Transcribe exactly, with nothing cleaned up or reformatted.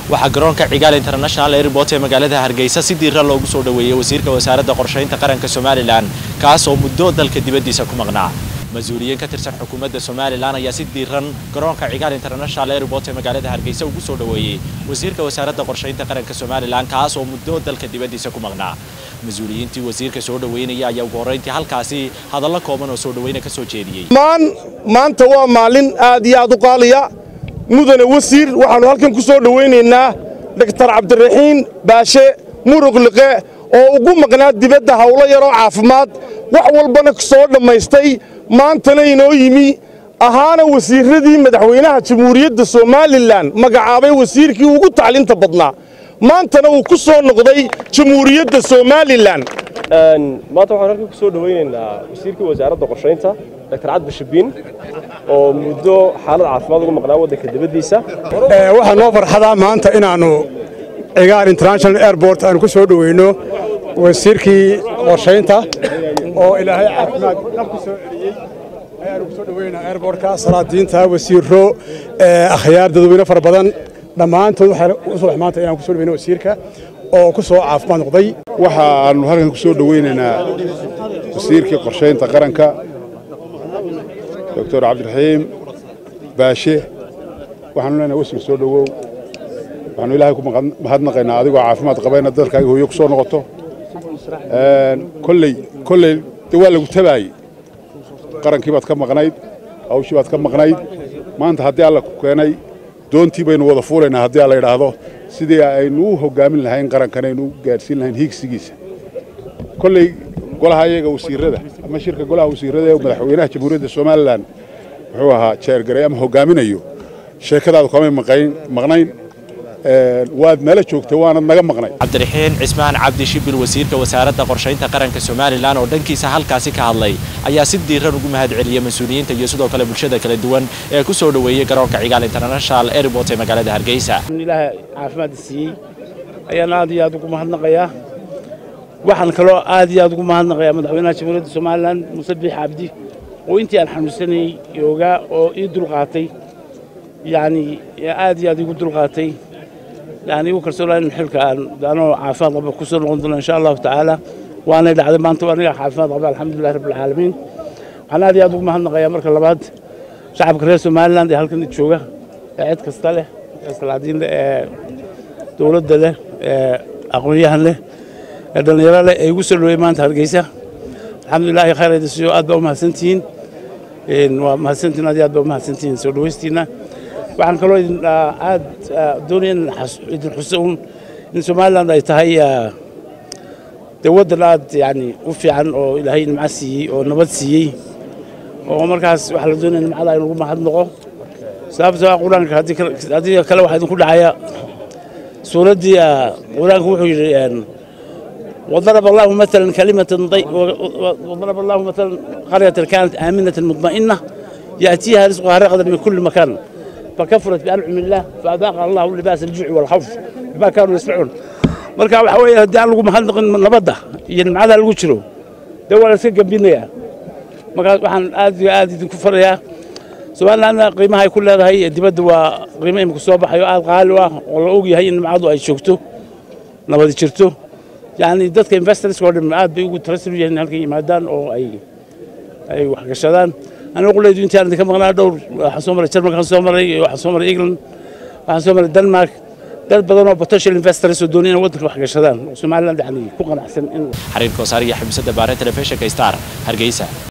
waxaa garoonka Cigaal International Airport ee magaalada Hargeysa si diiran loogu soo dhaweeyay wasiirka wasaaradda qorsheynta qaranka Somaliland kaas oo muddo dalka dibadiisa ku maqnaa mas'uuliyiin ka tirsan xukuumadda Somaliland ayaa si diiran garoonka Cigaal International Airport ee magaalada Hargeysa ugu soo dhaweeyay wasiirka wasaaradda qorsheynta qaranka Somaliland kaas oo muddo dalka dibadiisa ku maqnaa mas'uuliyiintii wasiirka soo dhaweynaya ayaa ugu horeyntii halkaasi hadallo kooban oo soo dhaweyna ka soo jeediyay maan maanta waa maalin aad iyo aad u qaaliya mudane wasiir waxaanu halkan ku soo dhaweynaynaa Doctor Cabdiraxiin Baashe Muruqliqe oo ugu maqnaa dibadda hawlo yar oo caafimaad wax walbana ku soo dhameystay maantana inoo yimi ahaana wasiiradii madaxweynaha Jamhuuriyadda Somaliland magacaabay wasiirkii ugu tacliinta badnaa maantana uu ku soo noqday Jamhuuriyadda Somaliland een maanta waxaan halkan ku soo dhaweynaynaa wasiirkii wasaaradda qorsheynta Doctor Cabdiraxiin oo muddo xaalad caafimaad ugu maqnaa waddanka dibadiisa ee waxa noo farxada maanta inaanu Cigaal International Airport aan ku soo dhaweyno wasiirkii qorsheynta oo ilaahay caafimaad nabku soo celiyay ayaan ku soo dhaweynaa airportka salaadiinta wasiirro ee akhyaar dadweyne fara badan dhamaantood waxa u soo maanta inaan ku soo dhaweyno wasiirka oo ku soo caafimaad noqday waxa aanu halkan ku soo dhaweynaynaa wasiirkii qorsheynta qaranka Doctor Cabdiraxiin Baashe waxaanu leenahay wasiir soo dhawow waxaanu ilaahay ku mahadnaqaynaa adigoo caafimaad qabayna dalkaaga hooyo ku soo noqoto een kullay kullay waa lagu tabaay qarankii baad ka maqnayd hawshii baad ka maqnayd maanta haddii alla ku keenay doontii baynu wada fuulaynaa haddii alla yiraahdo sidii aynu u hogaamin lahayn qarankan aynu gaarsiin lahayn higsigiisa kullay golaha iyaga wasiirada ama shirka golaha wasiirada ee madaxweynaha Jamhuuriyadda Somaliland wuxuu ahaa chairgaray ama hogaaminayo sheekadaadu kama maqayn maqnayn waad meel joogtay waana naga maqnay Cabdiraxiin Cismaan Cabdi Shibil wasiirka wasaaradda qorsheynta qaranka Somaliland oo dhankiisa halkaasi ka hadlay ayaa si diiran ugu mahad celiyay mas'uuliyiinta iyo sidoo kale bulshada kala duwan ee ku soo dhaweeyay garoonka Cigaal International Airport ee magaalada Hargeysa ilaahay caafimaad siiyay ayaan aad iyo aad ugu mahadnaqayaa waxaan kaloo aad iyo aad ugu mahadnaqayaa madaxweynaha Jamhuuriyadda Somaliland Muuse Biixi Cabdi oo intii aan xanuunsanay yooga oo ii dulqaatay yani aad iyo aad ugu dulqaatay يعني وكرسول إن حلك أنا عافاض أبو كسر غندنا إن شاء الله تعالى وأنا إذا عدم أنت وأنا عافاض أبو الحمد لله رب العالمين أنا هذه أبو مهنا غير مركز لبعض شعب كريس ومالند هل كنت تشوجه عيد كستله كستلادين دولة ده أقوياء له هذا يرى له يوصل له إيمان هرجيسة الحمد لله خير هذا الشيء أدب مع سنتين إن ومع سنتين هذه أدب مع سنتين سولويستينا waxaan kaloo aad doonayaan idin xusuun in Somaliland ay tahay dawladda aad yani u fiican oo ilaahay nimca siiyay oo nabad siiyay oo markaas waxa la doonayaa nimcada ay lagu mahadnaqo sababtoo ah quraanka hadii hadii kale waxa idin ku dhacaya suuradii quraanku wuxuu yiri وضرب الله مثلا كلمة ضيق وضرب الله مثلا قرية كانت آمنة مطمئنة يأتيها رزقها رغدا من كل مكان فكفرت بأنعم الله فأذاق الله لباس الجوع والخوف بما كانوا يسمعون marka waxa weeye hadii aan lagu mahadnaqin nabadda iyo nimcada lagu jiro dawladda iska gambinaya marka waxaan aad iyo aad idinku farayaa Somaliland qiimaha ay ku leedahay dibadda waa qiimo imku soo baxayo aad qaali ah oo la og yahay in nimcadu ay joogto nabad jirto yani dadka investors oo dhan aad bay ugu tarasir yihiin halka yimaadaan oo ay ay wax gashadaan أنا أقول لك أنت عندك مغنى دور حسومر الشرمك حسومر حسومر إنجلند حسومر الدنمارك ده بدنا بوتنشال انفسترز ودونينا ودك واحد شدان Somaliland يعني كوكنا أحسن حرير كوساري حمسة دبارة تلفزيون كيستار هرجيسة